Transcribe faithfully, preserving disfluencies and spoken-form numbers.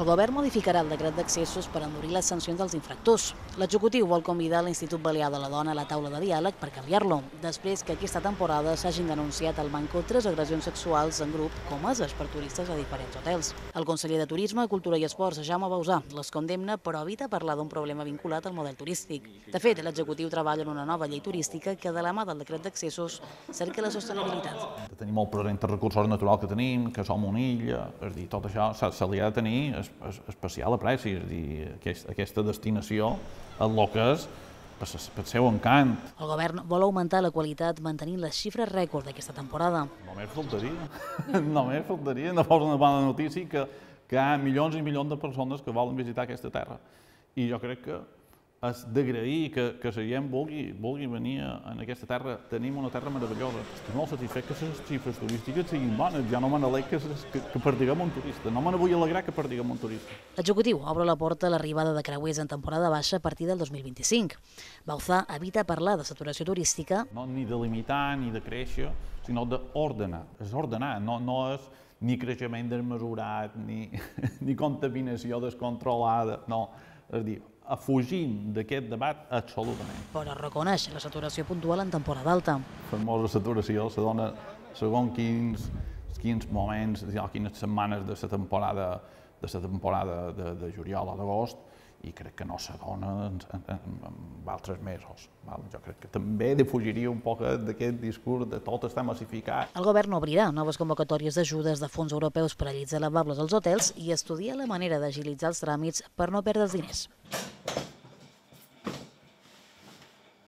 El govern modificarà el decret d'accessos per endurir les sancions dels infractors. L'executiu vol convidar l'Institut Balear de la Dona a la taula de diàleg per canviar-lo, després que aquesta temporada s'hagin denunciat al Manco tres agressions sexuals en grup comeses per turistes a diferents hotels. El conseller de Turisme, Cultura i Esports, Jaume Bauzà, les condemna però evita parlar d'un problema vinculat al model turístic. De fet, l'executiu treballa en una nova llei turística que, de la mà del decret d'accessos, cerca la sostenibilitat. Tenim molt present els recursos naturals que tenim, que som una illa, és a dir, tot això se li ha de tenir especial apreci, és a dir, aquesta destinació, el que és, pel seu encant. El govern vol augmentar la qualitat mantenint les xifres rècord d'aquesta temporada. Només faltaria, només faltaria, no fos una bona notícia que, que hi ha milions i milions de persones que volen visitar aquesta terra. I jo crec que és d'agrair que, que la gent vulgui, vulgui venir a aquesta terra. Tenim una terra meravellosa. Estic molt satisfet que les xifres turístiques siguin bones. Ja no me n'alegro que, que, que perdiguem un turista. No me n'vull alegrar que perdiguem un turista. L'executiu obre la porta a l'arribada de creuers en temporada baixa a partir del dos mil vint-i-cinc. Bauzà evita parlar de saturació turística. No, ni de limitar ni de créixer, sinó d'ordenar. És ordenar, no, no és ni creixement desmesurat, ni, ni contaminació descontrolada. No, és dir, a fugint d'aquest debat absolutament. Però reconeix la saturació puntual en temporada alta. La famosa saturació se dona segons quins, quins moments, quines setmanes de la temporada de la temporada de, de juliol o d'agost, i crec que no se dona en, en, en, en altres mesos. Val? Jo crec que també defugiria un poc d'aquest discurs de tot està massificat. El govern obrirà noves convocatòries d'ajudes de fons europeus per a llits lavables als hotels i estudia la manera d'agilitzar els tràmits per no perdre els diners.